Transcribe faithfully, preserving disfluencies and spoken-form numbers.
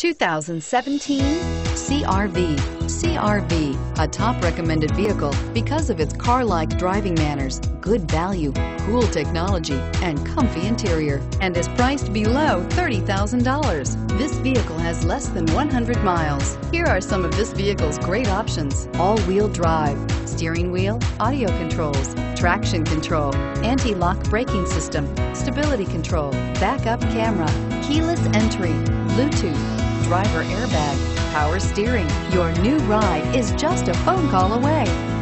two thousand seventeen C R V. C R V, a top recommended vehicle because of its car-like driving manners, good value, cool technology, and comfy interior, and is priced below thirty thousand dollars. This vehicle has less than one hundred miles. Here are some of this vehicle's great options: all-wheel drive, steering wheel audio controls, traction control, anti-lock braking system, stability control, backup camera, keyless entry, Bluetooth, driver airbag, power steering. Your new ride is just a phone call away.